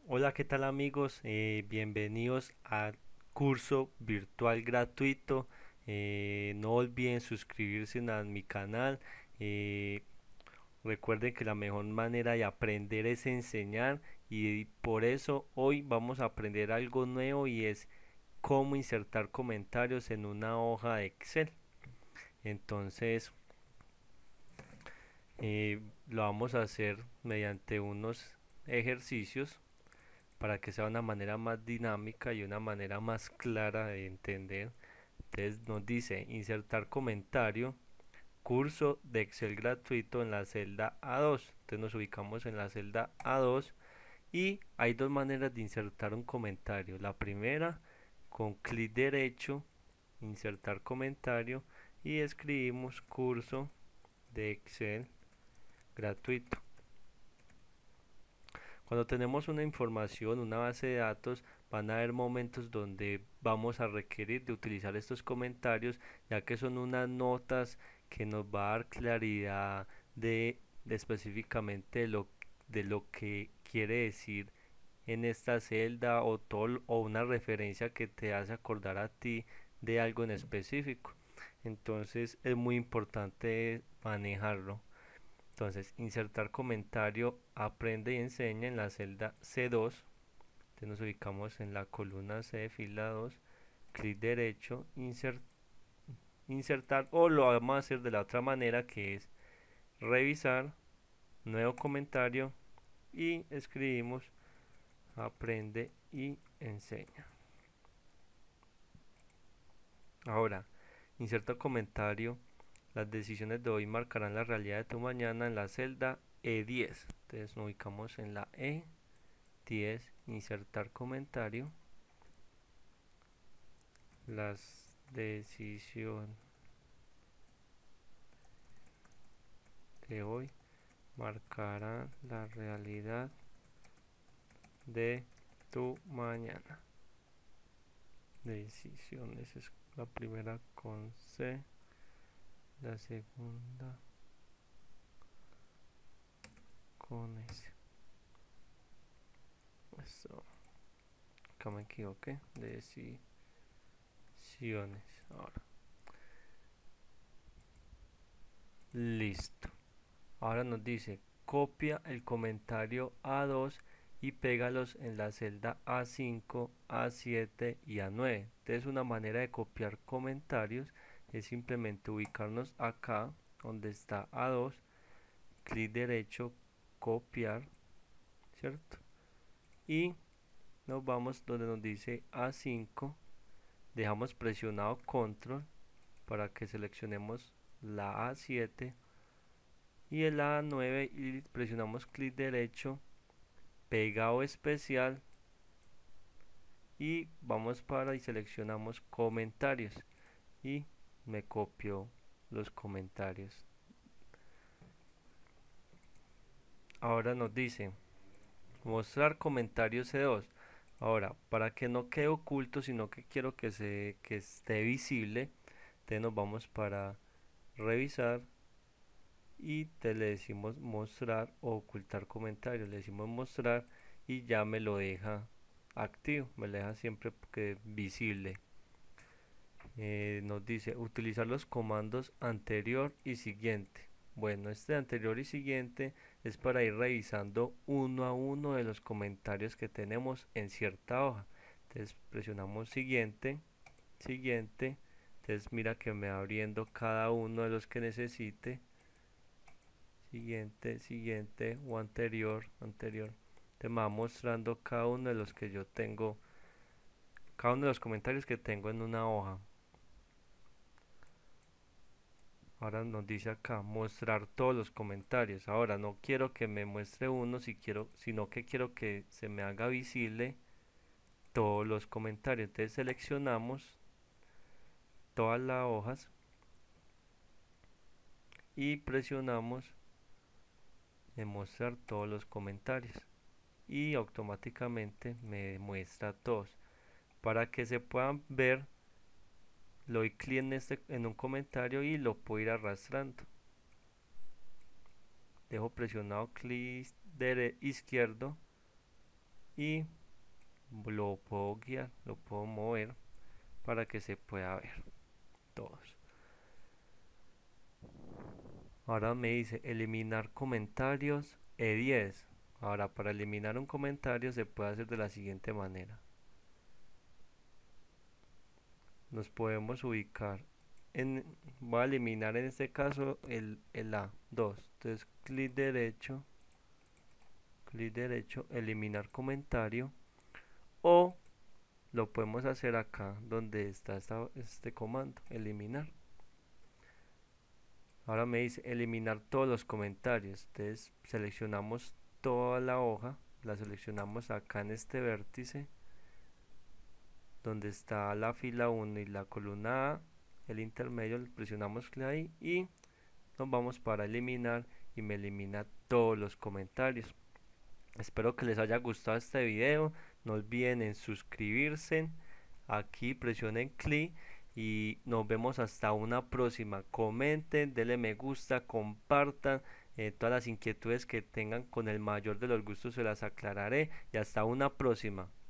Hola, ¿qué tal amigos? Bienvenidos al curso virtual gratuito. No olviden suscribirse a mi canal. Eh, Recuerden que la mejor manera de aprender es enseñar y por eso hoy vamos a aprender algo nuevo y es cómo insertar comentarios en una hoja de Excel. Entonces, lo vamos a hacer mediante unos ejercicios para que sea una manera más dinámica y una manera más clara de entender. Entonces nos dice insertar comentario, curso de Excel gratuito en la celda A2. Entonces nos ubicamos en la celda A2 y hay dos maneras de insertar un comentario. La primera, con clic derecho, insertar comentario y escribimos curso de Excel gratuito. Cuando tenemos una información, una base de datos, van a haber momentos donde vamos a requerir de utilizar estos comentarios, ya que son unas notas que nos va a dar claridad de específicamente de lo que quiere decir en esta celda o una referencia que te hace acordar a ti de algo en específico. Entonces es muy importante manejarlo. Entonces, insertar comentario, aprende y enseña en la celda C2. Entonces nos ubicamos en la columna C, fila 2, clic derecho, insertar, o lo vamos a hacer de la otra manera que es revisar, nuevo comentario y escribimos aprende y enseña. Ahora, inserta comentario, las decisiones de hoy marcarán la realidad de tu mañana en la celda E10. Entonces nos ubicamos en la E10, insertar comentario. Las decisiones de hoy marcarán la realidad de tu mañana. Decisiones es la primera con C, la segunda con S. Eso, acá me equivoqué. Decisiones. Ahora, listo. Ahora nos dice copia el comentario A2 y pégalos en la celda A5, A7 y A9. Entonces una manera de copiar comentarios es simplemente ubicarnos acá donde está A2, clic derecho, copiar, ¿cierto? Y nos vamos donde nos dice A5, dejamos presionado control para que seleccionemos la A7 y el A9 y presionamos clic derecho, pegado especial y vamos para y seleccionamos comentarios y me copio los comentarios. Ahora nos dice mostrar comentarios C2. Ahora, para que no quede oculto, sino que quiero que esté visible, entonces nos vamos para revisar y te le decimos mostrar o ocultar comentarios. Le decimos mostrar y ya me lo deja activo, me lo deja siempre que visible. Nos dice utilizar los comandos anterior y siguiente. Bueno, este anterior y siguiente es para ir revisando uno a uno de los comentarios que tenemos en cierta hoja. Entonces presionamos siguiente, siguiente. Entonces mira que me va abriendo cada uno de los que necesite. Siguiente, siguiente o anterior, anterior. Te va mostrando cada uno de los que yo tengo, cada uno de los comentarios que tengo en una hoja. Ahora nos dice acá mostrar todos los comentarios. Ahora no quiero que me muestre uno, sino que quiero que se me haga visible todos los comentarios. Entonces seleccionamos todas las hojas y presionamos en mostrar todos los comentarios y automáticamente me muestra todos. Para que se puedan ver, le doy clic en un comentario y lo puedo ir arrastrando. Dejo presionado clic izquierdo y lo puedo guiar, lo puedo mover para que se pueda ver todos. Ahora me dice eliminar comentarios E10. Ahora para eliminar un comentario se puede hacer de la siguiente manera. Nos podemos ubicar en, voy a eliminar en este caso el A2. Entonces clic derecho, eliminar comentario, o lo podemos hacer acá donde está este comando, eliminar. Ahora me dice eliminar todos los comentarios. Entonces seleccionamos toda la hoja, la seleccionamos acá en este vértice donde está la fila 1 y la columna A, el intermedio, presionamos clic ahí y nos vamos para eliminar y me elimina todos los comentarios. Espero que les haya gustado este video. No olviden en suscribirse. Aquí presionen clic y nos vemos hasta una próxima. Comenten, denle me gusta, compartan. Todas las inquietudes que tengan, con el mayor de los gustos se las aclararé. Y hasta una próxima.